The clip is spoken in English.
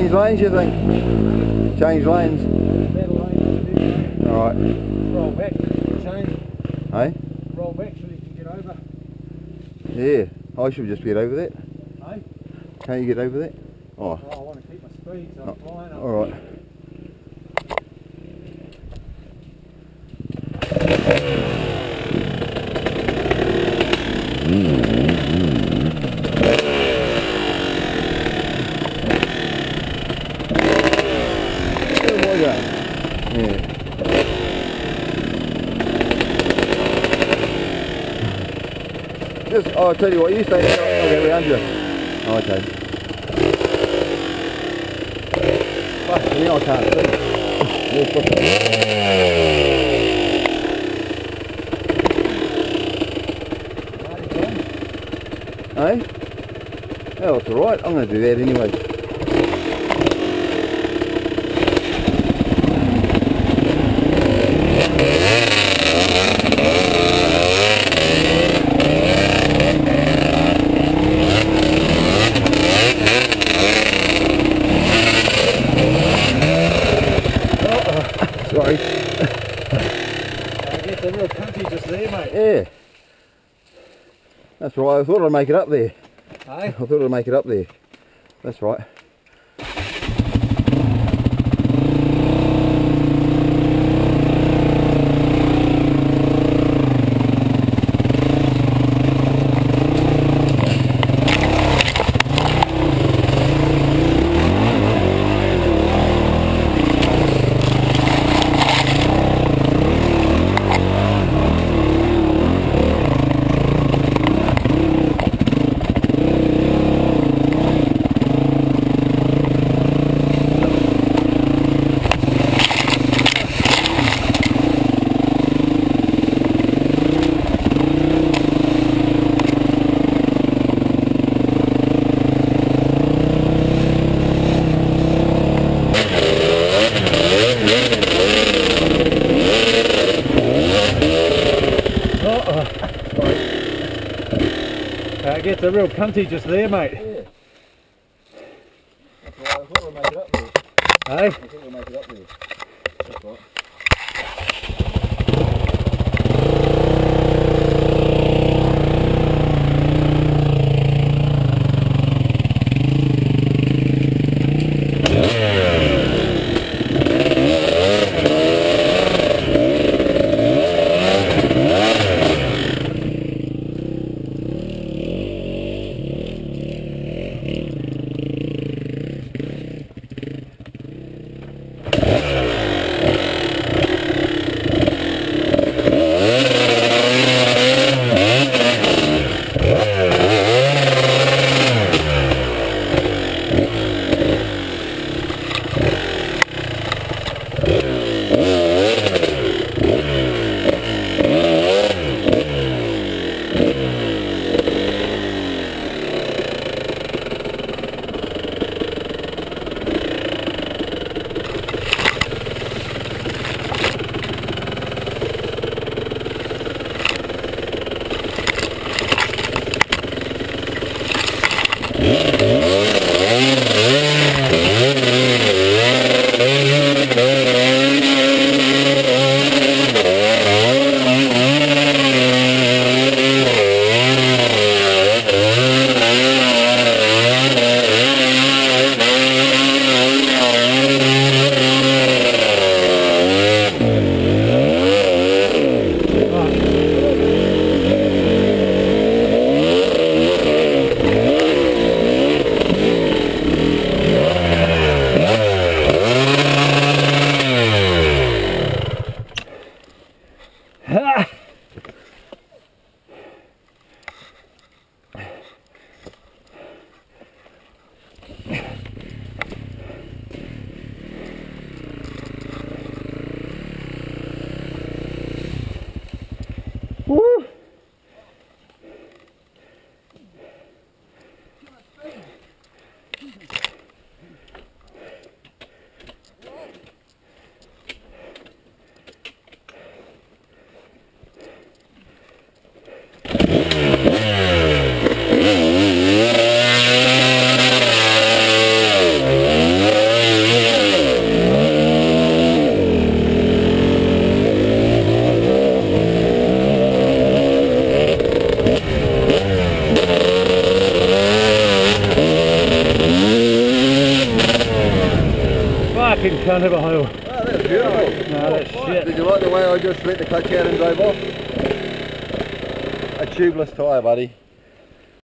change lanes, you think? Change lanes. Alright. Roll back, change. Hey? Roll back so you can get over. Yeah. I should just get over that. Hey? Can't you get over that? Oh. Oh, I want to keep my speed, so I'm flying up. Alright. Yeah. Just, I'll tell you what, you stay there, I'll get round you. Oh, okay. Fuck, now I can't see. Hey? Oh, it's alright, I'm going to do that anyway. Sorry. I guess a real country just there, mate. Yeah. That's right, I thought I'd make it up there. Hey? I thought I'd make it up there. That's right. I guess a real cunty just there, mate. Yeah. That's right, I thought I'd make it up there. Hey? I thought I'd make it up there. That's right. fucking can't have a hail. Oh, that's beautiful. No, that's Fuck. shit. Did you like the way I just let the clutch out and drove off? A tubeless tyre, buddy.